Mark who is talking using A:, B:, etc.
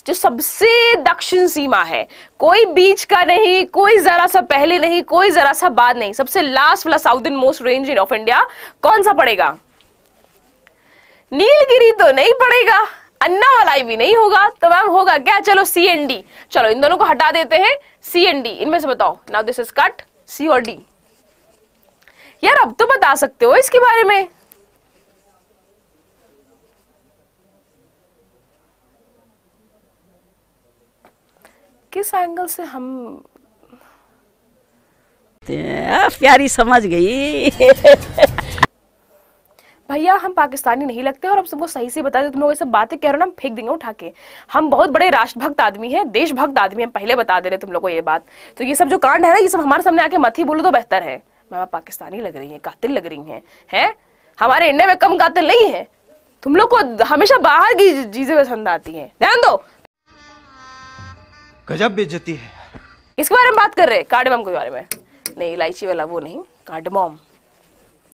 A: जो सबसे दक्षिण सीमा है, कोई बीच का नहीं, कोई जरा सा पहले नहीं, कोई जरा सा बाद नहीं, सबसे लास्ट वाला southernmost range in of India कौन सा पड़ेगा? नीलगिरी तो नहीं पड़ेगा, अन्नामलाई भी नहीं होगा, तो मैम होगा क्या? चलो सी एंड डी, चलो इन दोनों को हटा देते हैं, सी एंड डी, इनमें से बताओ। Now this is cut, C और डी। यार अब तो बता सकते हो इसके बारे में। किस एंगल से हम
B: प्यारी समझ गई।
A: भैया हम पाकिस्तानी नहीं लगते, और अब सबको सही से बता दे, तुम लोग ये सब बातें कह रहे हो ना, हम फेंक देंगे उठा के। हम बहुत बड़े राष्ट्रभक्त आदमी हैं, देशभक्त आदमी हैं, पहले बता दे रहे तुम लोग को ये बात। तो ये सब जो कांड है ना, ये सब हमारे सामने आके मत ही बोलो तो बेहतर है। मैम आप पाकिस्तानी लग रही हैं, कातिल लग रही हैं? हमारे इंडिया में कम कातिल नहीं है। तुम लोग को हमेशा बाहर की चीजें पसंद आती हैं, ध्यान दो।
C: गजब बेइज्जती है।
A: इसके बारे में बात कर रहे हैं, कार्डमम के बारे में नहीं, इलायची वाला वो नहीं, कार्डमम।